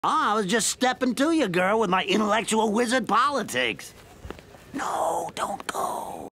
I was just stepping to you, girl, with my intellectual wizard politics. No, don't go.